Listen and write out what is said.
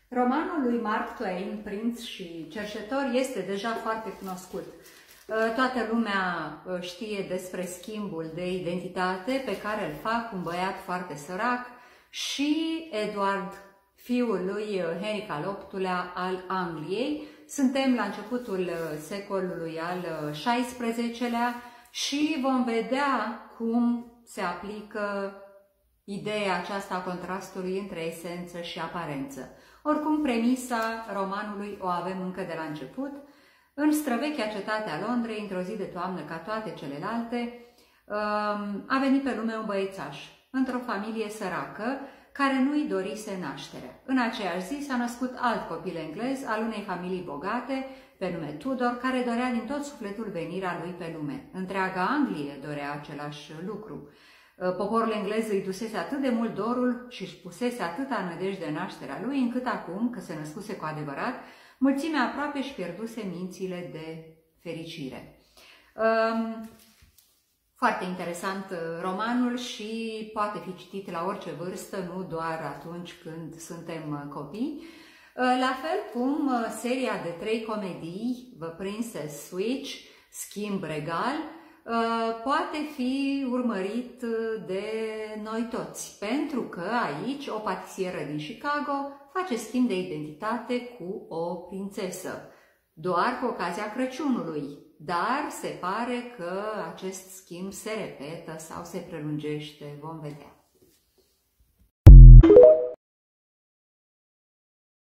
Romanul lui Mark Twain, Prinț și cerșetor, este deja foarte cunoscut. Toată lumea știe despre schimbul de identitate pe care îl fac un băiat foarte sărac și Edward, fiul lui Henric al VIII-lea al Angliei. Suntem la începutul secolului al XVI-lea și vom vedea cum se aplică ideea aceasta a contrastului între esență și aparență. Oricum, premisa romanului o avem încă de la început. În străvechea cetate a Londrei, într-o zi de toamnă ca toate celelalte, a venit pe lume un băiețaș, într-o familie săracă, care nu-i dorise nașterea. În aceeași zi s-a născut alt copil englez al unei familii bogate, pe nume Tudor, care dorea din tot sufletul venirea lui pe lume. Întreaga Anglie dorea același lucru. Poporul englez îi dusese atât de mult dorul și își pusese atâta nădejde de nașterea lui, încât acum, că se născuse cu adevărat, mulțimea aproape își pierduse mințile de fericire. Foarte interesant romanul și poate fi citit la orice vârstă, nu doar atunci când suntem copii. La fel cum seria de 3 comedii, The Princess Switch, Schimb Regal, poate fi urmărit de noi toți, pentru că aici o patisieră din Chicago face schimb de identitate cu o prințesă, doar cu ocazia Crăciunului, dar se pare că acest schimb se repetă sau se prelungește, vom vedea.